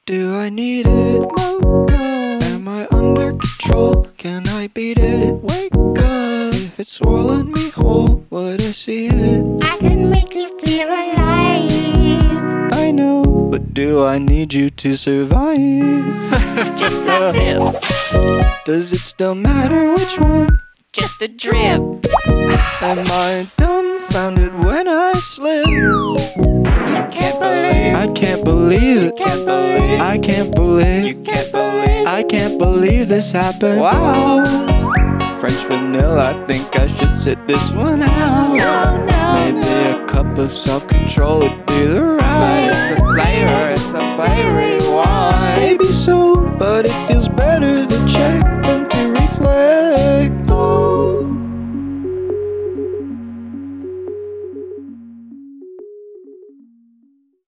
Do I need it? No. Am I under control? Can I beat it? Wake up. If it's swallowing me whole, would I see it? I can make you feel alive. I know, but do I need you to survive? Just a sip, Does it still matter which one? just a drip. Am I dumbfounded when I slip? You can't believe, I can't believe it. can't believe, I can't believe. can't believe. I can't believe this happened. Wow. French vanilla, I think I should sit this one out. No, no, Maybe no. a cup of self-control would be the right.